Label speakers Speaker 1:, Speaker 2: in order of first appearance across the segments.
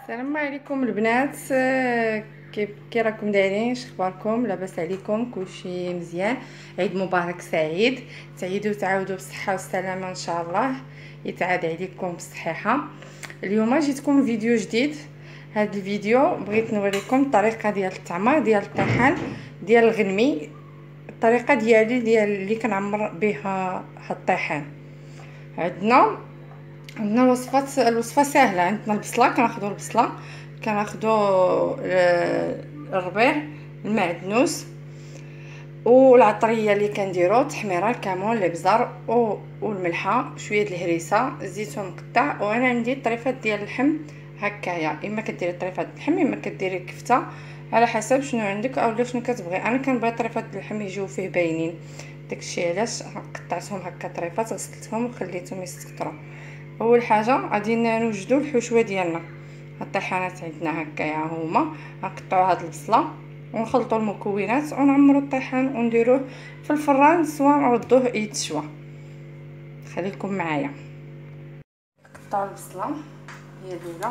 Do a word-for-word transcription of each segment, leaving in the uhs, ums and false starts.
Speaker 1: السلام عليكم البنات. آه، كيف كي راكم دايرين؟ اخباركم؟ لاباس عليكم؟ كلشي مزيان؟ عيد مبارك سعيد، تعيدوا تعاودوا بالصحه والسلامه ان شاء الله، يتعاد عليكم بالصحيحه. اليوم جيتكم فيديو جديد. هذا الفيديو بغيت نوريكم الطريقه ديال الطعمه ديال الطحال ديال الغنمي، الطريقه ديالي ديال اللي كنعمر بها هاد الطحال. عندنا عندنا الوصفات الوصفه سهله. عندنا البصله، كناخذوا البصله، كناخذوا الربيع، المعدنوس والعطريه اللي كنديروا التحميره، الكمون، الابزار والملحه، شويه د الهريسه، الزيتون مقطع. وانا عندي طريفات ديال اللحم هكايا، اما كديري طريفات اللحم اما كديري كفته، على حسب شنو عندك او شنو كتبغي. انا كنبغي طريفات اللحم يجيو فيه باينين، داكشي علاش قطعتهم هكا طريفات، غسلتهم وخليتهم يسكروا. اول حاجه غادي نوجدوا الحشوه ديالنا. الطحانات عندنا هكايا هما، غنقطعوا هاد البصله ونخلطوا المكونات ونعمروا الطحان ونديروه في الفران سواء نردوه يتشوى. خليكم معايا. نقطعوا البصله هي الاولى،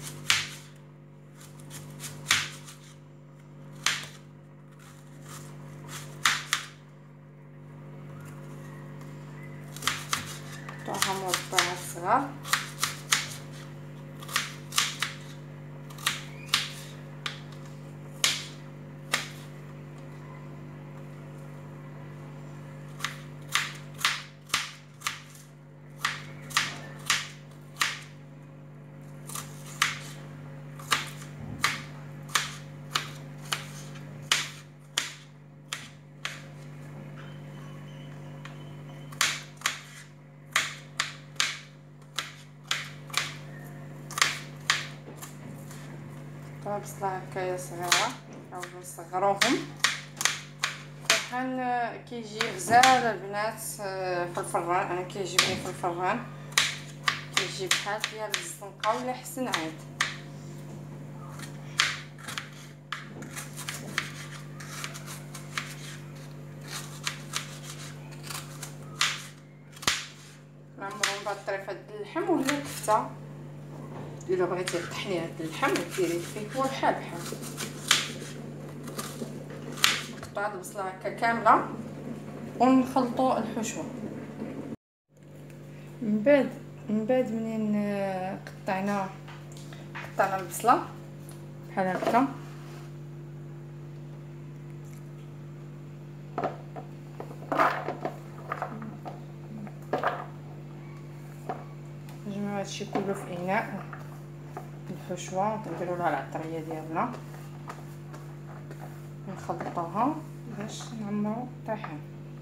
Speaker 1: نقطعوها مربعات صغار، نقطعوا البصله هكايا صغيره او نصغروهم. الطحان كيجي غزال البنات في الفران، انا كيعجبني في الفران، كيجي بحال ديال الزنقه ولا حسن عاد. نعمرهم بهاد الطريفه ديال اللحم ولا الكفته. الا بغيتي طحني هاد اللحم وديري فيه هو بحال بحال. نقطع هاد البصله هكا كامله ونخلطوا الحشوه. من بعد من بعد منين قطعنا قطعنا البصله بحال هكا، نجمعوا هادشي كله في اناء الحشوه، نديروا لها العطريه ديالنا، نخلطوها باش نعمروا الطحين.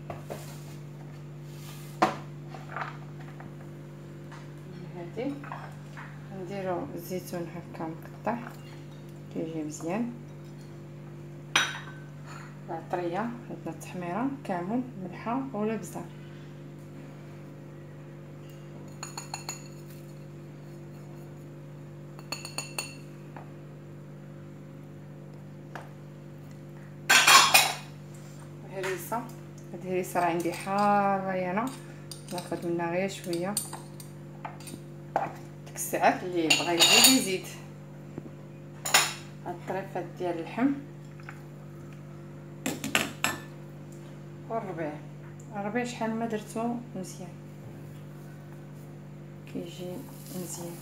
Speaker 1: هادي نديروا الزيتون هكا مقطع كيجي مزيان، العطريه عندنا التحميره، كمون، ملحه والابزار. الهريسه، هاد الهريسه راه عندي حاره انا، ناخذ منها غير شويه. ديك الساعات اللي بغى يزيد يزيد. هاد الطريفات ديال اللحم والربيع، الربيع شحال ما درتو مزيان كيجي مزيان.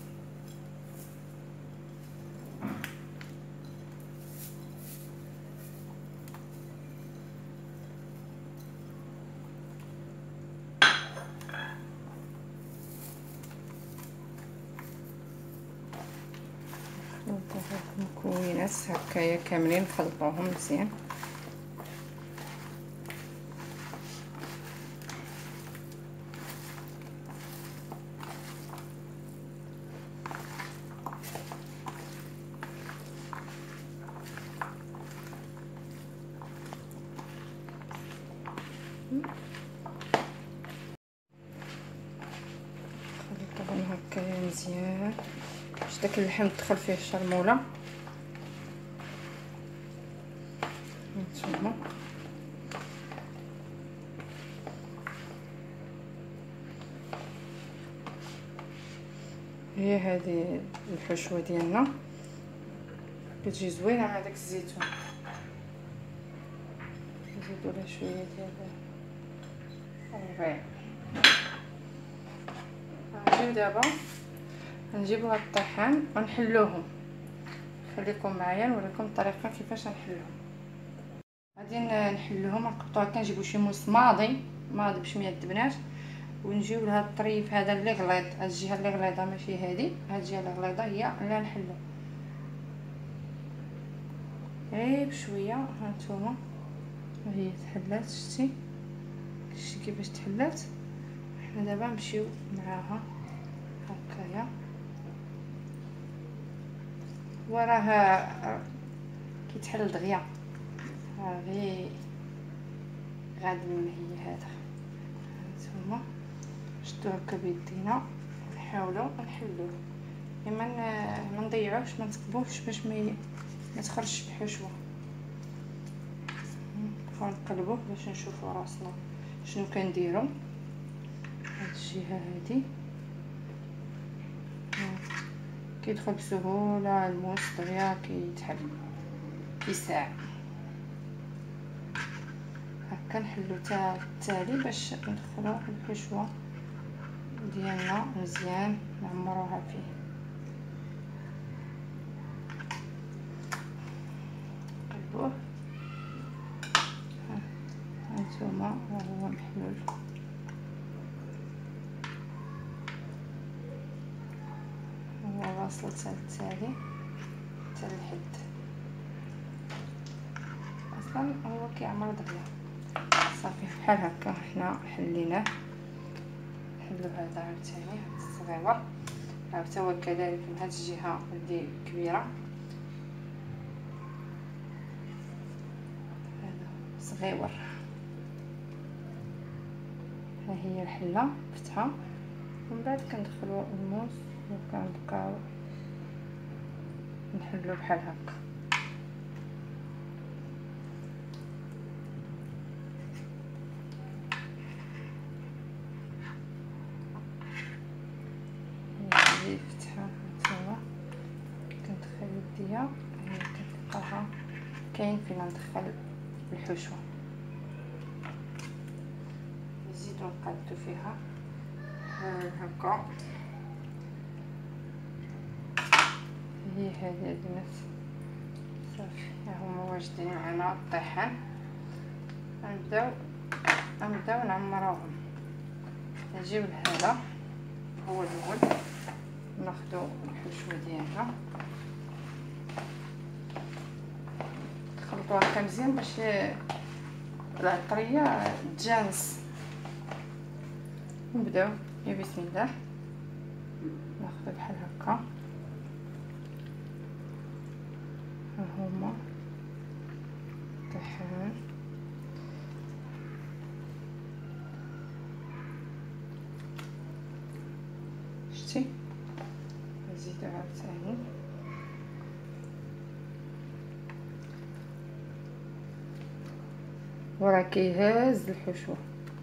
Speaker 1: المكونات هكايا كاملين نخلطوهم مزيان. خلطوهم هكايا مزيان باش داك اللحم تدخل فيه الشرموله. هانتوما هي هذه الحشوه ديالنا. كتجي زوينه مع داك الزيتون. نزيدو لها شويه ديال الربيع. غنجيو دابا غنجيبو هاد الطحان ونحلوهم. خليكم معايا نوريكم الطريقه كيفاش نحلوهم. غادي نحلوهم نقطعو هكا، نجيبو شي موس ماضي ماضي بشويه الدبنات، ونجيو لهاد الطريف هذا اللي غليظ، هاد الجهه اللي غليظه ماشي هادي، هاد الجهه اللي غليظه هي اللي نحلو غير بشويه. هانتوما هي تحلات، شتي شتي كيفاش تحلات. حنا دابا نمشيو معاها هكايا، وراه كيتحل دغيا، ها غير غادي هي هذا. هانتوما شدو هكا بيدينا ونحاولوا نحلوه، اما ما نضيعوش ما نثقبوش باش ما ما تخرجش الحشوه. نقلبوه باش نشوفوا راسنا شنو كنديروا. هاد الجهه هادي كيدخل بسهوله الموس دغيا كيتحل كيساع. هكا نحلو تا التالي باش ندخلو الحشوه ديالنا مزيان نعمروها فيه. نقلبوه، هانتوما ها هو محلول. هو واصل حتى التالي حتى الحد، اصلا هو كيعمر دغيا. صافي بحال هكا حنا حليناه. نحلو هذا عاوتاني هذا الصغيور، ها حتى هو كذلك من هاد الجهه اللي كبيره، هذا صغيور. ها هي الحله فتحه، ومن بعد كندخلو الموس وكنبقاو نحلو بحال هكا. هذه فتحه هانتوما كندخل يديا، هي كتلقاها كاين فين ندخل الحشوه. نزيدو نقادو فيها هكا. هي هذه البنات صافي ها هما واجدين معنا الطحان. غنبداو غنبداو نعمروهم. نجيو لهذا هو الاول، ناخدو الحشوه ديالنا نخلطوها هكا مزيان باش العطريه تجانس. نبداو يا بسم الله، ناخدو بحال هكا. ها هما الطحان، شتي نزيدو عاوتاني. وراه كيهز الحشوه.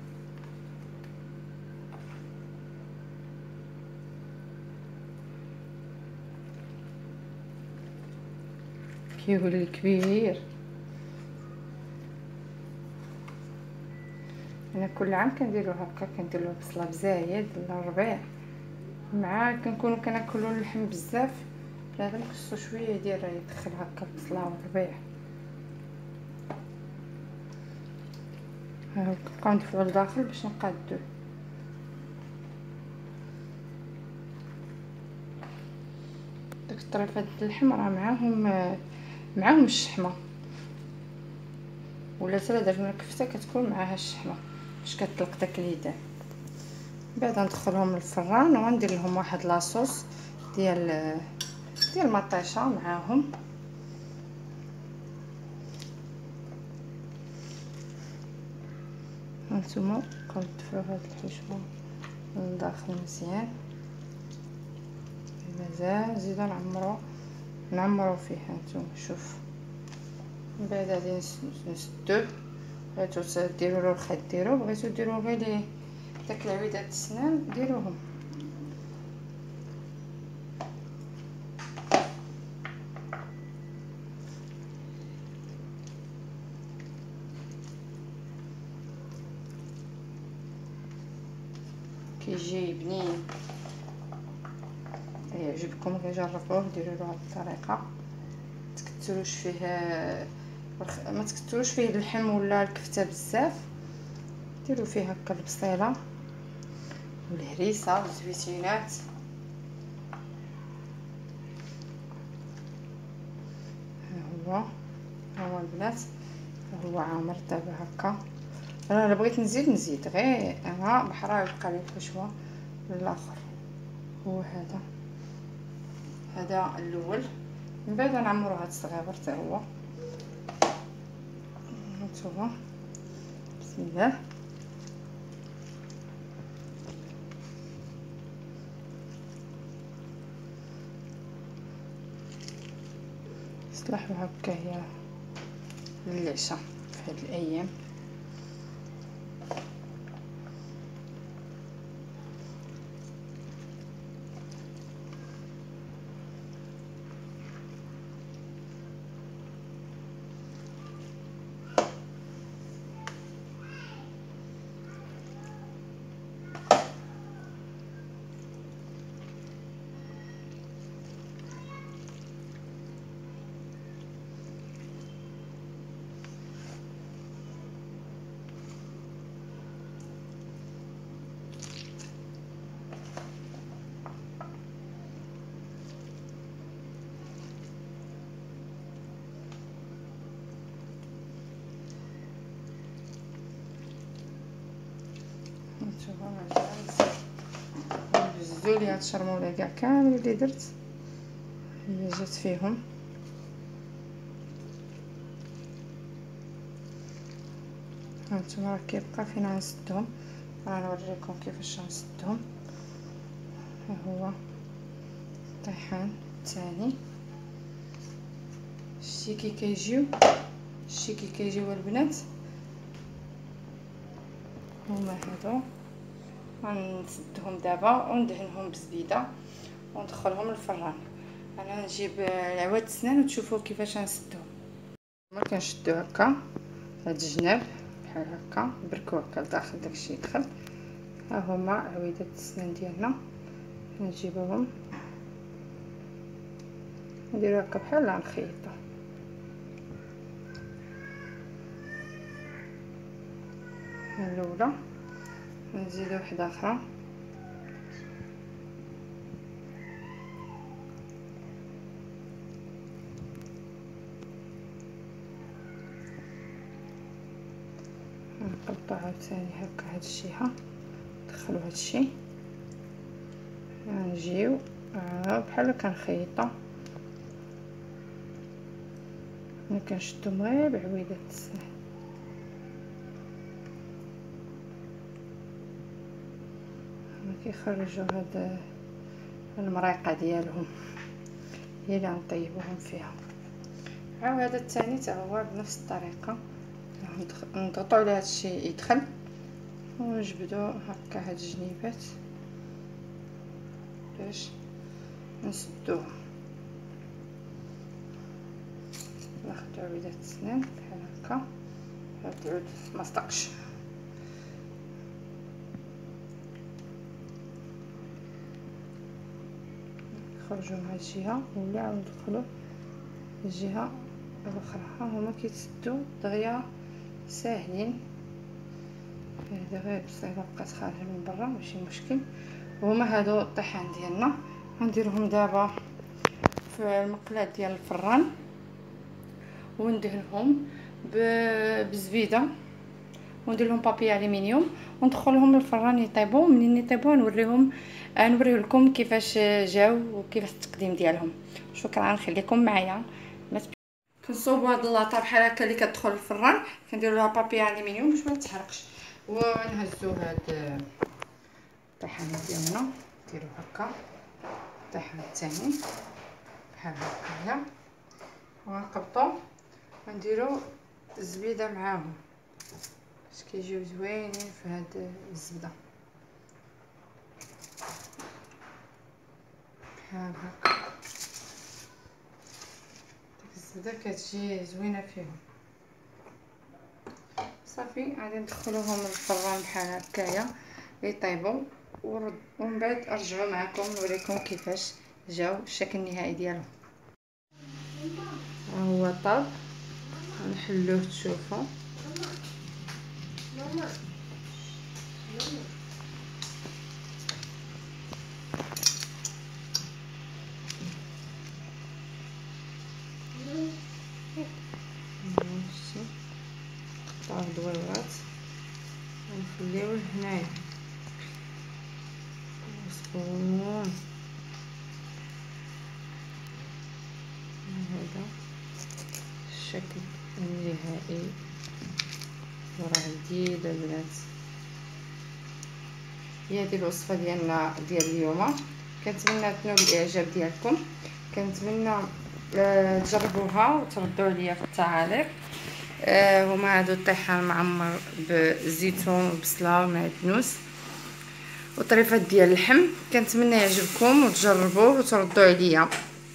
Speaker 1: كيولي كبير. انا كل عام كنديرو هكا، كنديرو بصله بزايد ولا الربيع، مع كنكونوا كناكلوا اللحم بزاف لازم خصو شويه يدير يدخل هكا البصله والربيع. ها كنبقاو ندفعو لداخل باش نقادوه. داك الطريفات د اللحم راه معاهم معاهم الشحمه، ولا حتى درنا الكفته كتكون معاها الشحمه باش كتطلق داك اليدان. بعد ندخلهم للفران وندير لهم واحد لاصوص ديال ديال مطيشه معاهم. هانتوما بقاو تدفعوا هاد الحشوه للداخل مزيان. مازال نزيدو نعمرو نعمرو فيه. هانتوما شوف، من بعد غادي نسدوه. بغيتو ديروا له الخيط ديروه، بغيتو ديروا غير ليه داك العويدات السنان ديروهم. كيجي بنين. يعجبكم جربوه ديروا له هذه الطريقه. تكثروش فيه ما تكثروش فيه اللحم ولا الكفته بزاف، ديروا فيه هكا البصيله والهريسه والزويتينات. ها هو ها هو البنات، ها هو عامر دابا هكا. انا الا بغيت نزيد نزيد، غير انا بحرا يبقى لي الحشوه للاخر. هو هذا هذا الاول، من بعد نعمرو هاد الصغير حتى هو. هانتوما بسم الله. صلاحو هكا هي للعشاء في هاد الايام. نبزو لي هاد الشرموله كاع كامل اللي درت هي جات فيهم. هانتوما راه كيبقى فين غنسدهم، غنوريكم كيفاش غنسدهم. ها هو الطيحان الثاني. شتي كي كيجيو شتي كي كيجيو البنات، هما هادو غنسدهم دابا وندهنهم بزبيده وندخلهم للفران. انا نجيب العواد السنان وتشوفوا كيفاش غنسدهم. ما كنشدو هكا هاد الجناب بحال هكا، بركو هكا لداخل داكشي يدخل. ها هما عويدات السنان ديالنا، نجيبوهم نديرو هكا بحال نخيطو. الاولى نزيدو وحده اخرى، نقطعو عاوتاني هكا هاد الجهه، ندخلو هاد الشي، نجيو بحال كنخيطو. ملي كنشدو غير بعويدات السنان. كيخرجوا هاد المريقه ديالهم هي اللي غنطيبوهم فيها. عاود هذا الثاني حتى هو بنفس الطريقه، نضغطو على هاد الشيء يدخل ونجبدو هكا هاد الجنيبات باش نسدوه. ناخدو عويدات السنان بحال هكا، هاد العود ما صدقش، نخرجو من هاد الجهه ولا عاود ندخلو الجهه الاخرى. ها هما كيتسدو دغيا ساهلين. هذا غير بصيله بقات خارجه من برا ماشي مشكل. وهما هادو الطحان ديالنا غنديرهم دابا في المقله ديال الفران وندهنهم بزبيده وندير لهم بابي الومنيوم وندخلهم للفران يطيبوا. منين يطيبوا نوريهم نوريه لكم كيفاش جاو وكيفاش التقديم ديالهم. شكرا، نخليكم معايا. كنصوبوا هاد اللاطه بحال هكا اللي كتدخل للفران، كنديروا لها بابي الومنيوم باش ما تحرقش، ونهزوا هاد الطحان ديالنا نديرو هكا. الطحان الثاني بحال هكايا، ونقبطو ونديرو الزبيده معاهم باش كيجيو زوينين في هاد الزبده بحال هكا. ديك الزبده كتجي زوينه فيهم. صافي غادي ندخلوهم للفران بحال هكايا يطيبوا ومن بعد ارجعوا معكم نوريكم كيفاش جاو الشكل النهائي ديالهم. ها هو طاب، نحلوه تشوفوا. طاب دويرات ونخليوه هنايا مسكون. هذا الشكل النهائي وراه جديد البنات. هي هذه الوصفه ديالنا ديال اليوم، كنتمنى تنول الاعجاب ديالكم، كنتمنى آه تجربوها وتردوا عليا في التعاليق. آه هما هادو الطحال معمر بالزيتون والبصله والمعدنوس وطريفات ديال اللحم، كنتمنى يعجبكم وتجربوه وتردوا عليا.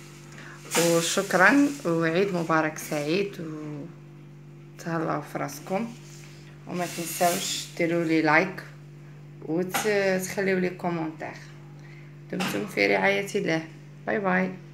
Speaker 1: وشكرا وعيد مبارك سعيد وتهلاو في راسكم، وما تنساوش ديروا لي لايك وتخليوا لي كومونتير. دمتم في رعاية الله. باي باي.